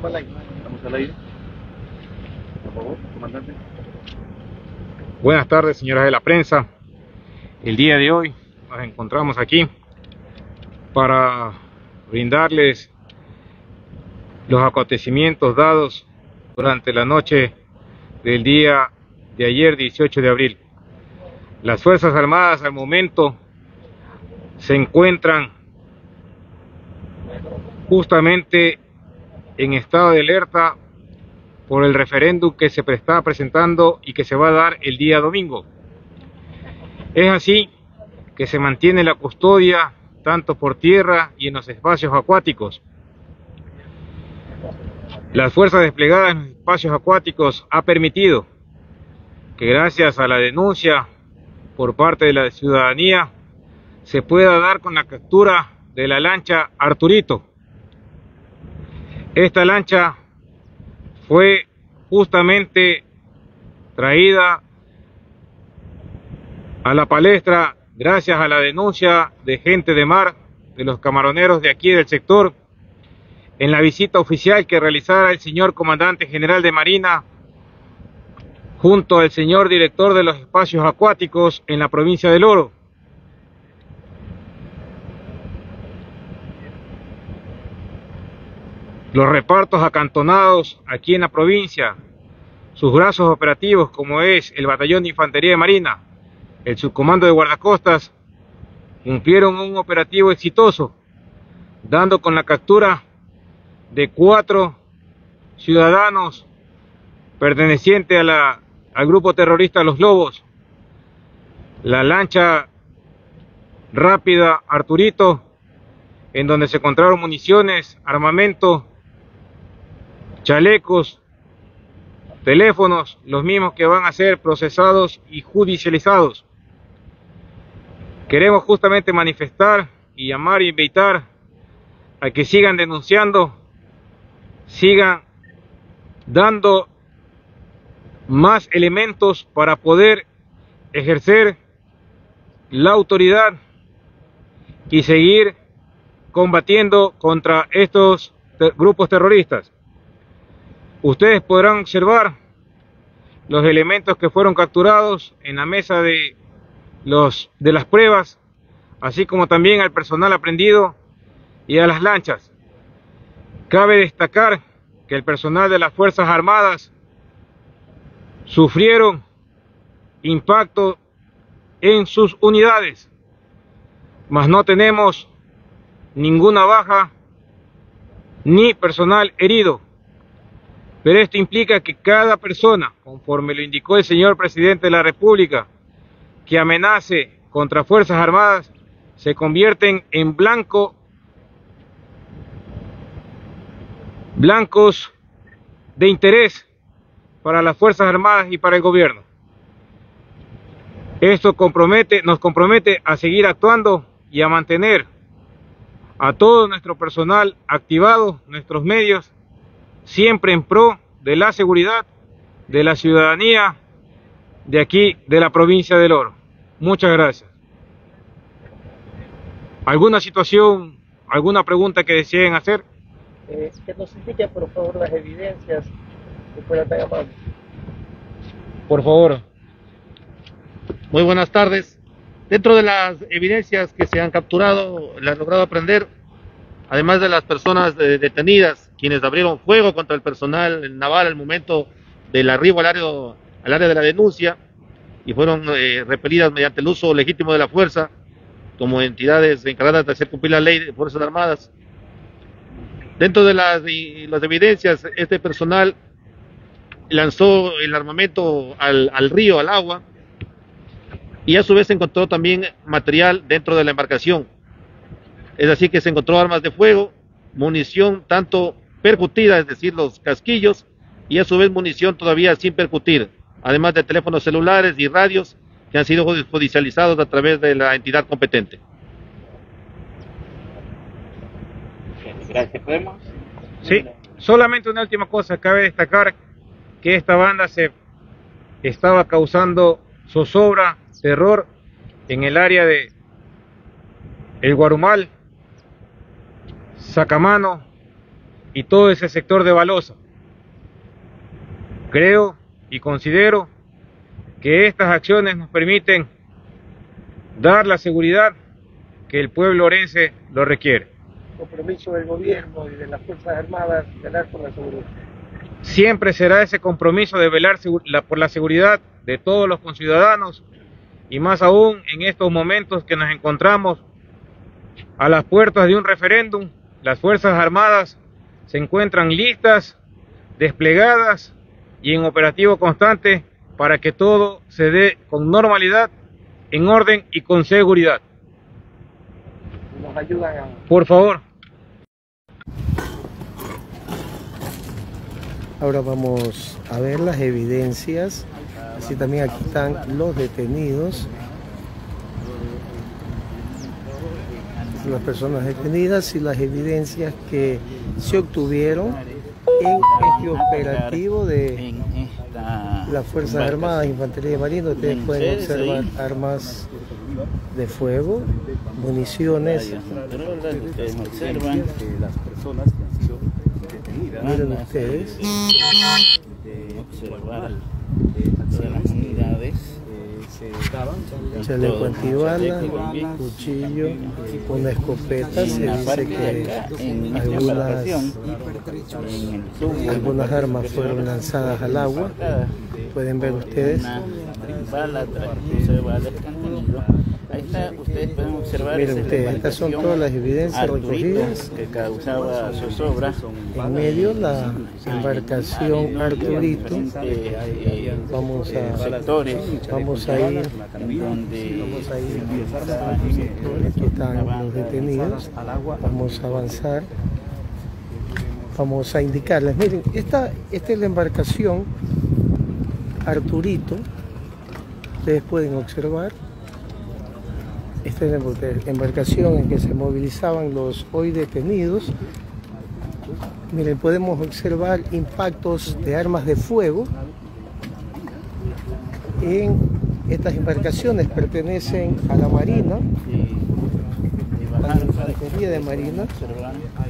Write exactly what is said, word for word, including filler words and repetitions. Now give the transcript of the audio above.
Estamos al aire. Por favor, comandante. Buenas tardes, señoras de la prensa. El día de hoy nos encontramos aquí para brindarles los acontecimientos dados durante la noche del día de ayer, dieciocho de abril. Las Fuerzas Armadas al momento se encuentran justamente en estado de alerta por el referéndum que se está presentando y que se va a dar el día domingo. Es así que se mantiene la custodia tanto por tierra y en los espacios acuáticos. Las fuerzas desplegadas en los espacios acuáticos ha permitido que, gracias a la denuncia por parte de la ciudadanía, se pueda dar con la captura de la lancha Arturito. Esta lancha fue justamente traída a la palestra gracias a la denuncia de gente de mar, de los camaroneros de aquí del sector, en la visita oficial que realizara el señor comandante general de Marina junto al señor director de los espacios acuáticos en la provincia del Oro. Los repartos acantonados aquí en la provincia, sus brazos operativos como es el Batallón de Infantería de Marina, el Subcomando de Guardacostas, cumplieron un operativo exitoso, dando con la captura de cuatro ciudadanos pertenecientes a la, al grupo terrorista Los Lobos. La lancha rápida Arturito, en donde se encontraron municiones, armamento, chalecos, teléfonos, los mismos que van a ser procesados y judicializados. Queremos justamente manifestar y llamar e invitar a que sigan denunciando, sigan dando más elementos para poder ejercer la autoridad y seguir combatiendo contra estos te- grupos terroristas. Ustedes podrán observar los elementos que fueron capturados en la mesa de, los, de las pruebas, así como también al personal aprendido y a las lanchas. Cabe destacar que el personal de las Fuerzas Armadas sufrieron impacto en sus unidades, mas no tenemos ninguna baja ni personal herido. Pero esto implica que cada persona, conforme lo indicó el señor presidente de la República, que amenace contra Fuerzas Armadas, se convierten en blanco, blancos de interés para las Fuerzas Armadas y para el gobierno. Esto compromete, nos compromete a seguir actuando y a mantener a todo nuestro personal activado, nuestros medios, siempre en pro de la seguridad de la ciudadanía de aquí, de la provincia del Oro. Muchas gracias. ¿Alguna situación, alguna pregunta que deseen hacer? Eh, que nos indique, por favor, las evidencias que fueran tan amables. Por favor. Muy buenas tardes. Dentro de las evidencias que se han capturado, le han logrado aprender, además de las personas eh, detenidas, quienes abrieron fuego contra el personal naval al momento del arribo al área, al área de la denuncia y fueron eh, repelidas mediante el uso legítimo de la fuerza como entidades encargadas de hacer cumplir la ley de Fuerzas Armadas. Dentro de las, de las evidencias, este personal lanzó el armamento al, al río, al agua, y a su vez se encontró también material dentro de la embarcación. Es así que se encontró armas de fuego, munición tanto percutida, es decir, los casquillos, y a su vez munición todavía sin percutir, además de teléfonos celulares y radios que han sido judicializados a través de la entidad competente. Gracias, ¿podemos? Sí, solamente una última cosa, cabe destacar que esta banda se estaba causando zozobra, terror en el área de El Guarumal, Sacamano, y todo ese sector de Balosa. Creo y considero que estas acciones nos permiten dar la seguridad que el pueblo orense lo requiere. Compromiso del gobierno y de las Fuerzas Armadas de velar por la seguridad. Siempre será ese compromiso de velar por la seguridad de todos los conciudadanos, y más aún en estos momentos que nos encontramos a las puertas de un referéndum. Las Fuerzas Armadas se encuentran listas, desplegadas y en operativo constante para que todo se dé con normalidad, en orden y con seguridad. Nos ayudan a... Por favor. Ahora vamos a ver las evidencias. Así también aquí están los detenidos. Las personas detenidas y las evidencias que se obtuvieron en este operativo de las Fuerzas Armadas, Infantería y Marina. Ustedes pueden observar armas de fuego, municiones. Ustedes observan las personas que han sido detenidas. Miren ustedes. Observar todas las unidades. Chaleco antibala, cuchillo, una escopeta. Se dice que algunas, algunas armas fueron lanzadas al agua. Pueden ver ustedes. Ahí está, ustedes pueden observar. Miren ustedes, estas son todas las evidencias recogidas. Que causaba zozobra. En medio la embarcación Arturito. Vamos a, vamos a ir, vamos a ir. Aquí están los detenidos. Vamos a avanzar. Vamos a indicarles. Miren, esta, esta es la embarcación Arturito. Ustedes pueden observar. Esta es la embarcación en que se movilizaban los hoy detenidos. Miren, podemos observar impactos de armas de fuego. En estas embarcaciones pertenecen a la Marina, a la Infantería de Marina.